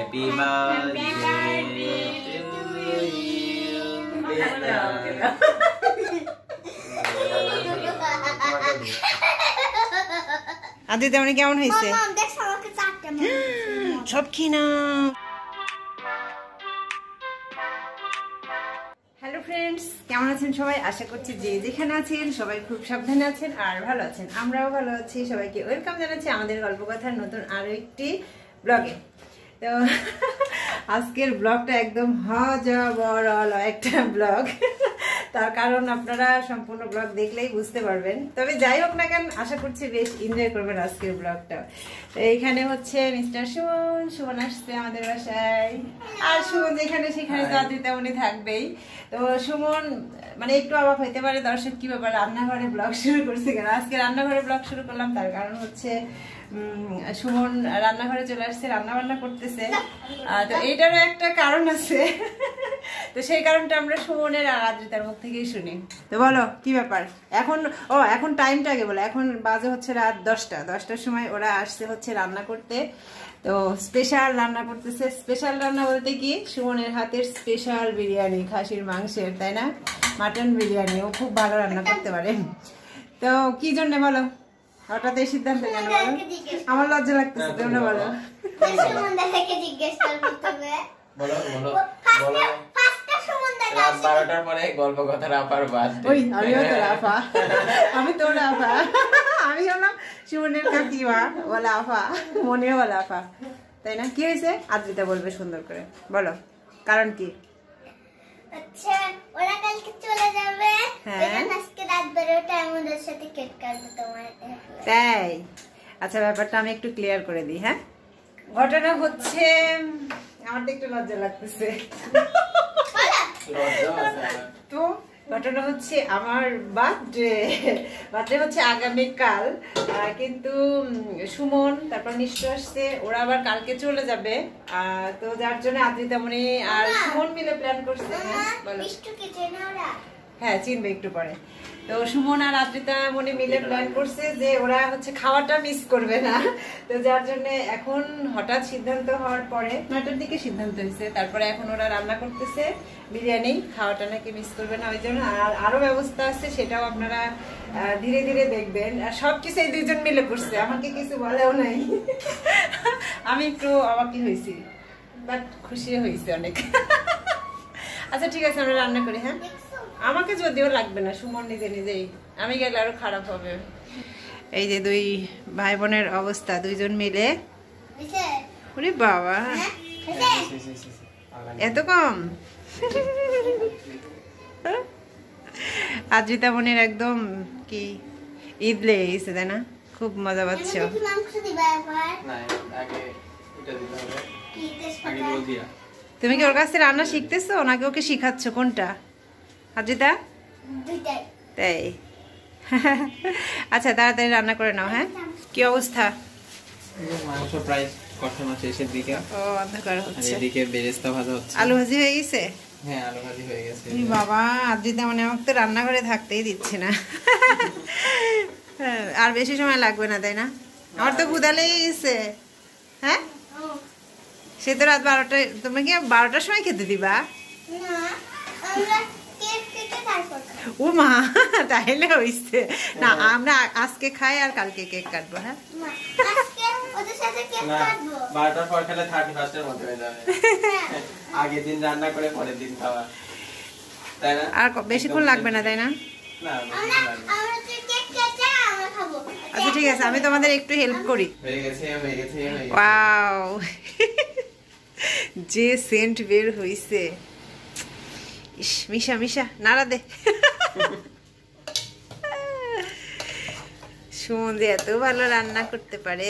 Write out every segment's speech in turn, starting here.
Happy birthday আদি তেমনি কেমন হয়েছে সব কি না। হ্যালো ফ্রেন্ডস, কেমন আছেন সবাই? আশা করছি যে যেখানে আছেন সবাই খুব সাবধানে আছেন আর ভালো আছেন। আমরাও ভালো আছি। সবাইকে ওয়েলকাম জানাচ্ছি আমাদের গল্পকথার নতুন আরো একটি ব্লগে। তো আজকের ব্লগটা একদম হজবরল একটা ব্লগ, তার কারণ আপনারা সম্পূর্ণ ব্লগ দেখলেই বুঝতে পারবেন। তবে যাই হোক না কেন, আশা করছি বেশ এনজয় করবেন আজকের ব্লগটা। তো এইখানে হচ্ছে মিস্টার সুমন আসছে আমাদের বাসায়, আর সুমন যেখানে সেখানে তো আদি তেমনই থাকবেই। তো সুমন মানে একটু অবাক হইতে পারে দর্শক, কি ব্যাপার রান্নাঘরে ব্লগ শুরু করছে কেন। আজকে রান্নাঘরে ব্লগ শুরু করলাম, তার কারণ হচ্ছে সুমন রান্নাঘরে চলে আসছে, রান্না বান্না করতেছে। তো এইটারও একটা কারণ আছে, তো সেই কারণটা আমরা সুমনের আর আদ্রিতার মুখ থেকেই শুনি। তো বলো কি ব্যাপার এখন? এখন টাইমটা আগে বলো। এখন বাজে হচ্ছে রাত 10টার সময় ওরা আসছে হচ্ছে রান্না করতে। তো স্পেশাল রান্না করতেছে। স্পেশাল রান্না বলতে কি, সুমনের হাতের স্পেশাল বিরিয়ানি, খাসির মাংসের, তাই না, মাটন বিরিয়ানি। ও খুব ভালো রান্না করতে পারে। তো কি জন্য বলো, হঠাৎ এই সিদ্ধান্ত কেন বলো? আমার লজ্জা লাগতেছে, তোমরা বলো। আমি তোর আফা, আমি হলাম সুমনের কাকিমা, বলা আফা, মনেও বলা আফা, তাই না? কি হয়েছে আদ্রিতা বলবে সুন্দর করে, বলো কারণ কি? আচ্ছা, ওরা কালকে চলে যাবে, আজকে রাত 12টায় আমাদের সাথে কেক কাটবে তোমার। তাই? আচ্ছা, ব্যাপারটা আমি একটু ক্লিয়ার করে দিই। হ্যাঁ, ঘটনা হচ্ছে, আমার তো একটু লজ্জা লাগতেছে। তো ঘটনা হচ্ছে আমার বার্থডে হচ্ছে আগামীকাল, কিন্তু সুমন তারপর নিশ্চয় আসছে, ওরা আবার কালকে চলে যাবে। তো যার জন্য আদ্রিতা মনি আর সুমন মিলে প্ল্যান করছে। হ্যাঁ, চিনবে একটু পরে। তো সুমন আর আদ্রিতা মনি মিলে প্ল্যান করছে যে ওরা হচ্ছে খাওয়াটা মিস করবে না। তো যার জন্য এখন হঠাৎ সিদ্ধান্ত হওয়ার পরে 9টার দিকে সিদ্ধান্ত হয়েছে, তারপরে এখন ওরা রান্না করতেছে বিরিয়ানি, খাওয়াটা নাকি মিস করবে না। ওই জন্য আর আরো ব্যবস্থা আছে, সেটাও আপনারা ধীরে ধীরে দেখবেন। আর সবকিছু এই দুইজন মিলে করছে, আমাকে কিছু বলেও নাই। আমি একটু অবাকই হয়েছি, বাট খুশি হয়েছে অনেক। আচ্ছা ঠিক আছে, আমরা রান্না করি। হ্যাঁ, আমাকে যদিও লাগবে না, সুমন নিজে নিজেই, আমি গেলে আরো খারাপ হবে। এই যে দুই ভাই বোনের অবস্থা, দুইজন মিলে। ওরে বাবা, এত কম! আদ্রিতা বোনের একদম কি ঈদ লেগে গেছে, তাই না? খুব মজা পাচ্ছ। তুমি কি ওর কাছে রান্না শিখতেছো নাকি ওকে শিখাচ্ছ? কোনটা আদ্রিতা? তাই? আচ্ছা, তাড়াতাড়ি রান্না করে নাও। হ্যাঁ, কি অবস্থা? মাংস প্রায় কষানো শেষের দিকে। ও, অন্ধকার হচ্ছে। এদিকে বেরেস্তা ভাজা হচ্ছে। আলু ভাজি হয়ে গেছে? হ্যাঁ, আলু ভাজি হয়ে গেছে। বাবা, আদ্রিতা মানে আমাকে তো রান্নাঘরে থাকতেই দিচ্ছে না। আর বেশি সময় লাগবে না, তাই না? আমার তো ক্ষুধা লেগে গেছে। হ্যাঁ, সে তো রাত 12টা, তোমরা কি 12টার সময় খেতে দিবা? ও মা, তাইলে হইছে না, আমরা আজকে খাই আর কালকে কেক কাটবো। হ্যাঁ, 12টার পর খেলে 31st-এর মধ্যে হয়ে যাবে। আগের দিন রান্না করে পরের দিন খাওয়া, তাই না? আর বেশিক্ষণ লাগবে না, তাই না? আচ্ছা ঠিক আছে, আমি তোমাদের একটু হেল্প করি। ওয়াও, যে সেন্ট বের হইছে! ইস, মিশা মিশা নাড়া দে। সুমন যে এত ভালো রান্না করতে পারে,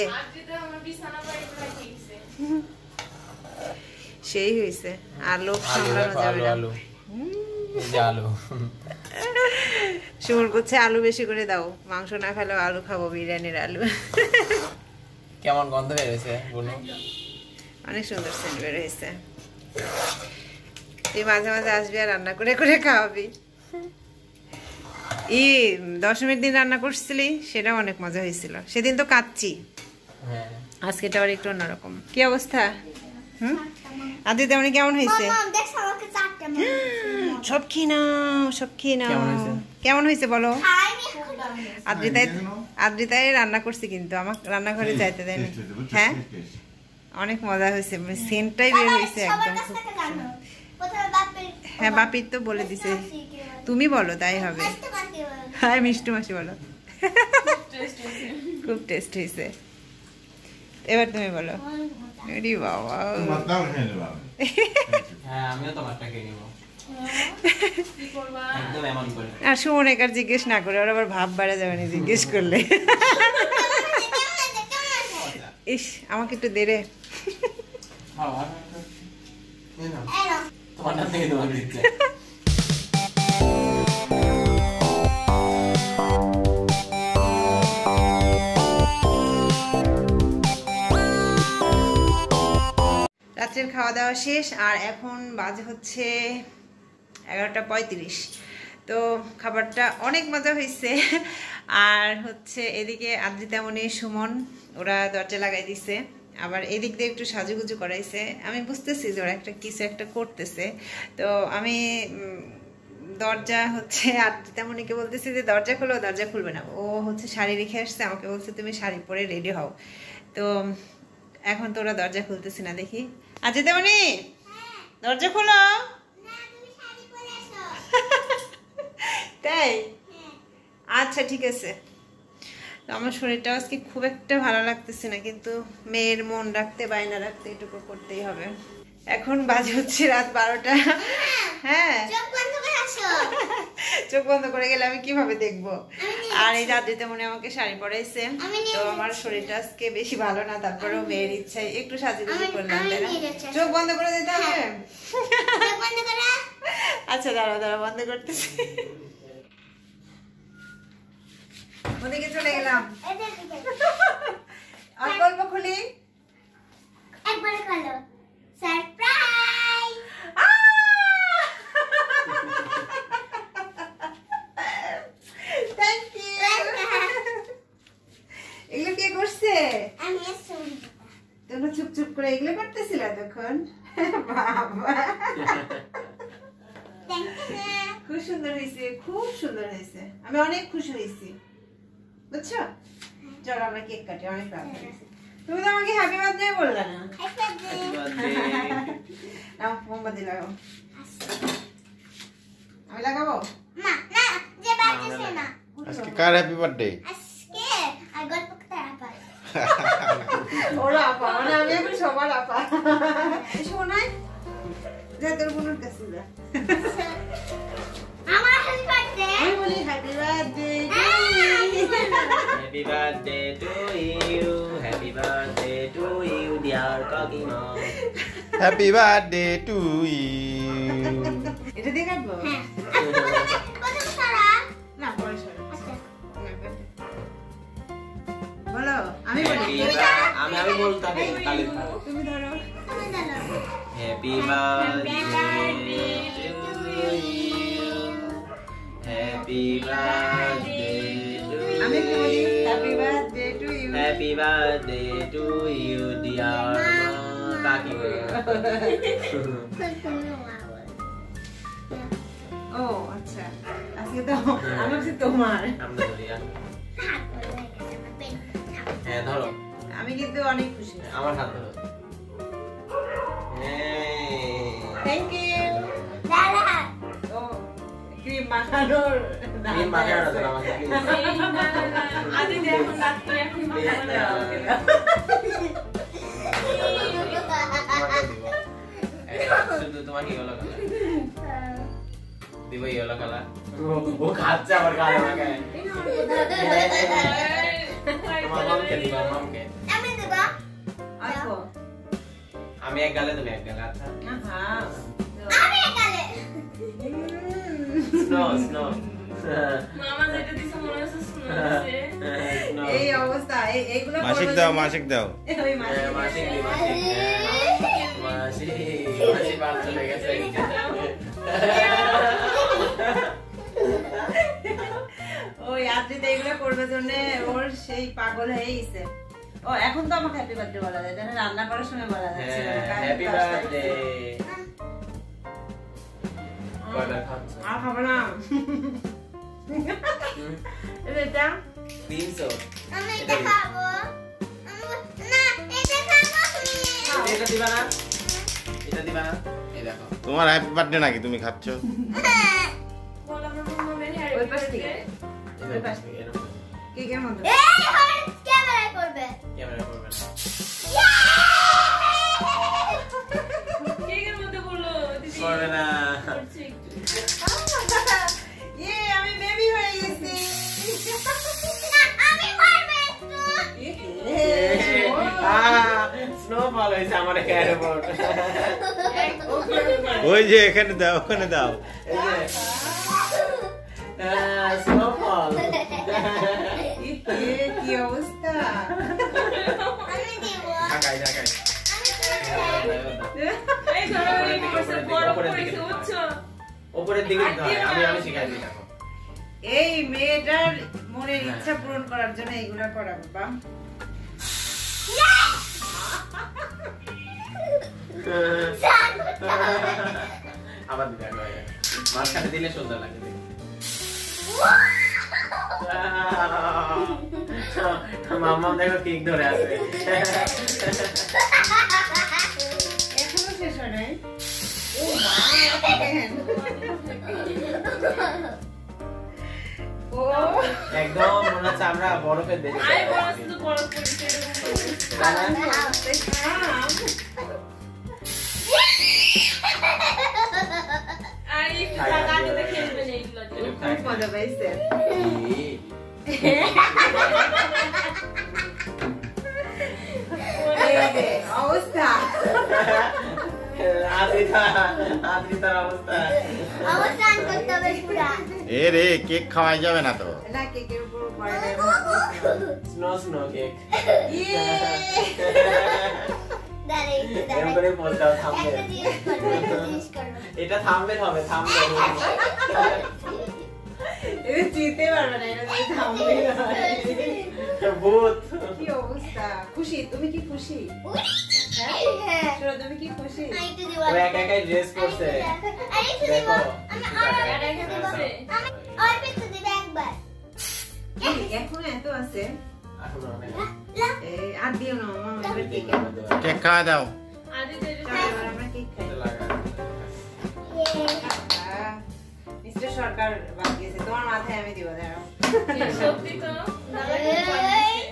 সেই হয়েছে। আলু সামলানো যাবে না। সুমন করছে আলু বেশি করে দাও, মাংস না খেলেও আলু খাবো, বিরিয়ানির আলু। কেমন গন্ধ বের হয়েছে? অনেক সুন্দর সেন্ট বের হয়েছে। তুই মাঝে মাঝে আসবি আর রান্না করে করে খাওয়াবি। 10মীর দিন রান্না করছিলি, সেটাও অনেক মজা হয়েছিল। সেদিন তো কাচ্চি, আজকেটা আবার একটু অন্যরকম। কি অবস্থা? আদি তেমনি কেমন হয়েছে? সব খেয়ে নাও। কেমন হয়েছে বলো? আদ্রিতাই রান্না করছে, কিন্তু আমার রান্নাঘরে যাইতে দেয়নি। হ্যাঁ, অনেক মজা হয়েছে, সেন্টটাই বের হয়েছে একদম। হ্যাঁ, বাপির তো বলে দিছে, তুমি বলো তাই হবে। হ্যাঁ, মিষ্টি মাসি বলো। খুব টেস্ট হয়েছে। এবার তুমি বলো। আরে বাবা, আর সুমন একার জিজ্ঞেস না করে, ওর আবার ভাব বাড়া যাবে না জিজ্ঞেস করলে। ইস, আমাকে একটু দে রে। রাত্রের খাওয়া দাওয়া শেষ, আর এখন বাজে হচ্ছে 11:35। তো খাবারটা অনেক মজা হয়েছে। আর হচ্ছে এদিকে আদ্রিতামণি, সুমন ওরা দরজা লাগাই দিছে, আবার এদিক দিয়ে একটু সাজুগুজু করাইছে। আমি বুঝতেছি যে ওরা কিছু একটা করতেছে। তো আমি দরজা হচ্ছে আদ্রিতামণিকে বলতেছি যে দরজা খোলো, দরজা খুলবে না। ও হচ্ছে শাড়ি রেখে আসছে, আমাকে বলছে তুমি শাড়ি পরে রেডি হও। তো এখন তো ওরা দরজা খুলতেছি না, দেখি। আদ্রিতামণি, দরজা খোলো। তাই? আচ্ছা, ঠিক আছে। তো আমার শরীরটা আজকে খুব একটা ভালো লাগতেছে না, কিন্তু মেয়ের মন রাখতে, বায়না রাখতে এটুকু করতেই হবে। এখন বাজে হচ্ছে রাত 12টা। হ্যাঁ, চোখ বন্ধ করে গেলে আমি কিভাবে দেখবো? আর এই রাত্রিতে মনে আমাকে শাড়ি পরাইছে, তো আমার শরীরটা আজকে বেশি ভালো না, তারপরেও মেয়ের ইচ্ছায় একটু সাজুগুজু করলাম। চোখ বন্ধ করে দিতে হবে? আচ্ছা, দাঁড়াও বন্ধ করতেছি। ওদিকে চলে গেলাম। আর গল্প খুলি একবার খোলো। সারপ্রাইজ! Thank you. এগুলো কে করছে? আমি তোমরা চুপ করে এগুলো করতেছিল তখন? বাবা, খুব সুন্দর হয়েছে, খুব সুন্দর হয়েছে। আমি অনেক খুশি হয়েছি, বুঝছো? চলো আমরা কেক কাটি, অনেক রাত হয়েছে। তুমি তো আমাকে হ্যাপি বার্থডে বললে না। নাও, মোমবাতি লাগাও। আমি লাগাবো? না না, যে বাজছে না। আজকে কার হ্যাপি বার্থডে? আজকে আর গল্পকথা আপা। ওরা আপা, মানে আমি এখন সবার আপা। শোনাই যা তোর বোনের কাছে যা। আমার হ্যাপি বার্থডে। আমি বলি happy birthday. Happy birthday to you, happy birthday to you, dear Kakima. Happy birthday to you. এটা দিয়ে কাটবো? হ্যাঁ। প্রথম সারা। না, পরে সরো। আচ্ছা। বলো, আমি বলি। আমি বলতাম তাহলে তুমি ধরো। তুমি জানো। Happy birthday to you, happy birthday to আমি কি বলি? you, happy birthday to you. happy birthday to you, dear Kakima. ও আচ্ছা, আজকে তো আমি হচ্ছে তোমার। আমরা ধরি হ্যাঁ, ধরো। আমি কিন্তু অনেক খুশি। আমার হাত ধরো। Thank you. দাদা। ও ক্রিম মাখানোর ক্রিম মাখানো ধরো আমাকে। আদি দেখুন ডাক্তার এখন মাখানো দাও। শুধু তোমাকে ইয়েলো কালার দিব, ইয়েলো কালার। ও খাচ্ছে আবার গালে মাখায়। তোমার মামকে দিবা, মামকে। আমি দেবা। আসো। আমি এক গালে, তুমি এক গালে। আচ্ছা, হ্যাঁ, আমি একালে। Snow snow. মামা যেটা দিছে মনে হচ্ছে শুনছে। এই অবস্থা, এইগুলো মাসিক দাও, মাসিক দাও। ওই মাসিক মাসিক দি, মাসিক। মাসি বাদ চলে গেছে। ওই আদ্রিতা এগুলো করবে জন্য ওর সেই পাগল হয়ে গেছে। ও এখন তো আমাকে হ্যাপি বার্থডে বলা যায়, তাহলে রান্না করার সময় বলা যাচ্ছে না। Happy birthday. কয়টা খাচ্ছ? আর খাবো না। এটা 300। আমি এটা খাবো। না, এটা খাবো। এটা দিবা না? এটা দিবা না? এই দেখো। তোমার হ্যাপি বার্থডে নাকি তুমি খাচ্ছ? বল আমার মামা মেরে হ্যারি ওই পাশ থেকে বার্থডে। ওই পাশ থেকে এরকম। কে কে মন্দ এই হট ক্যামেরায় করবে। ক্যামেরা করবে না। কেকের মধ্যে বললো দিদি করবে না। করছি একটু। ইয়ে আমি বেবি হয়ে গেছি। না, আমি পারবো একটু। স্নোফল হয়েছে আমার এর উপর। ওই যে এখানে দাও, ওখানে দাও। এই যে স্নোফল। কি অবস্থা। আমি দিব। ঢাকাই ঢাকাই। এই ধরো এই করছে বড় করেছে বুঝছো? উপরের দিকে দিতে হয়, আমি শিখাই দিই দেখো। এই মেয়েটার মনের ইচ্ছা পূরণ করার জন্য এইগুলা করা বাবা। আবার দিতে হবে। মাঝখানে দিলে সুন্দর লাগে দেখতে। মাম্মা দেখো কেক ধরে আছে। এখনো শেষ হয় নাই। ও মা দেখেন। ও একদম মনে হচ্ছে আমরা বরফের দেশে। আই বড় শুধু বড় করেছে এরকম করেছে। আর একটু টাকা দিতে খেলবে না এগুলো। খুব মজা পাইছে। এই যে অবস্থা। আদ্রিতার অবস্থা। অবস্থান করতে হবে পুরা। এ রে, কেক খাওয়াই যাবে না তো। না কেকের উপর পড়ে নাই। Snow snow cake. ইয়ে দাঁড়াই একটু এরকম দাঁড়াই। করে বলতাম থামবে। একটা জিনিস করবো, একটা জিনিস করবো। এটা থামবে হবে থামবে। এটা চিনতে পারবে না, এটা দিয়ে থামবে না। ভূত। কি অবস্থা। খুশি? তুমি কি খুশি? হ্যাঁ। শোনো, তুমি কি খুশি? আমি একটু দিব। ও একা একাই ড্রেস করছে। আমি একটু দিব। দেখো। আমি আর একটু দিব। আমি অল্প একটু দিব একবার। এখনো এত আছে। এখন অনেক। এই আর দিও না মামা, এবার কেক কেক খাওয়া দাও। আদি যে আমরা কেক খাই। লাগা। মিস্টার সরকার বানিয়েছে, তোমার মাথায় আমি দিব। দাঁড়াও। সত্যি তো দাদা খুব বানিয়েছে।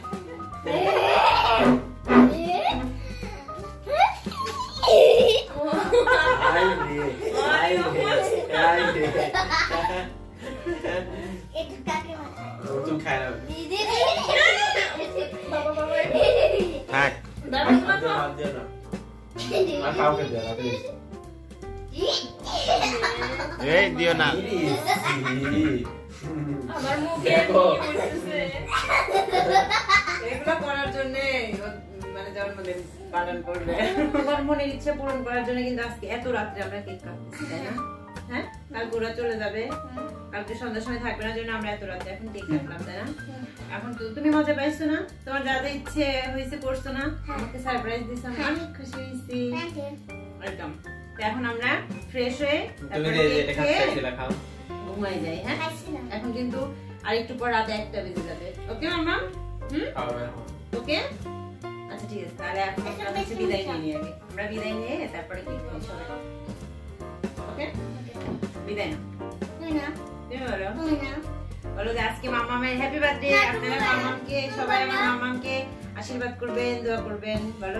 আই রে। আই রে। আই রে। একটু কাকে মাথায়। তুমি খাই না। দিদি। বাবা বাবা থাক। দাদা তোমার তো হাত দিও না। আর কাউকে দিও না প্লিজ। এই দিও না। আমার মুখে দেখো। কি করতেছে। এগুলো করার জন্য মানে জন্মদিন পালন করবে। তোমার মনের ইচ্ছা পূরণ করার জন্য কিন্তু আজকে এত রাত্রে আমরা কেক কাটতেছি, তাই না? হ্যাঁ, কালকে ওরা চলে যাবে, কালকে সন্ধ্যার সময় থাকবে না জন্য আমরা এত রাত্রে এখন কেক কাটলাম, তাই না? এখন তো তুমি মজা পাইছো না? তোমার যাদের ইচ্ছে হয়েছে করছো না? আমাকে সারপ্রাইজ দিছো, আমি অনেক খুশি হয়েছি। ওয়েলকাম। তো এখন আমরা ফ্রেশ হয়ে তুমি তারপরে যে কেক এটা খেয়ে খাচ্ছিলে খাও। ঘুমাই যাই। হ্যাঁ, এখন কিন্তু আর একটু পর রাতে 1টা বেজে যাবে। ওকে মামা? খাওয়া। ওকে, আচ্ছা ঠিক আছে। তাহলে এখন আমরা হচ্ছে বিদায় নিয়ে নিই আগে। আমরা বিদায় নিয়ে তারপরে কেক খাই সবাই। ওকে, বিদায় নাও। তুমি বলো, বলো যে আজকে মামামের হ্যাপি বার্থডে। আপনারা মামামকে, সবাই আমার মামামকে আশীর্বাদ করবেন, দোয়া করবেন। বলো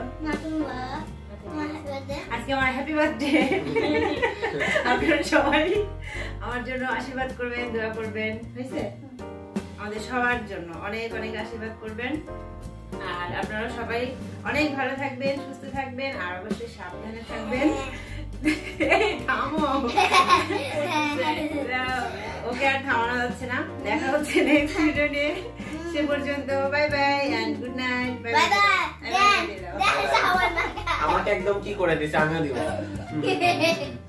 আজকে আমার হ্যাপি বার্থডে। আপনারা সবাই আমার জন্য আশীর্বাদ করবেন, দোয়া করবেন। হয়েছে? আমাদের সবার জন্য অনেক অনেক আশীর্বাদ করবেন। আর আপনারা সবাই অনেক ভালো থাকবেন, সুস্থ থাকবেন, আর অবশ্যই সাবধানে থাকবেন। থামো। ওকে আর থামানো যাচ্ছে না। দেখা হচ্ছে নেক্সট ভিডিও নিয়ে। সে পর্যন্ত bye bye and good night. Bye bye. আমাকে একদম কি করে দিছে আমিও দিব।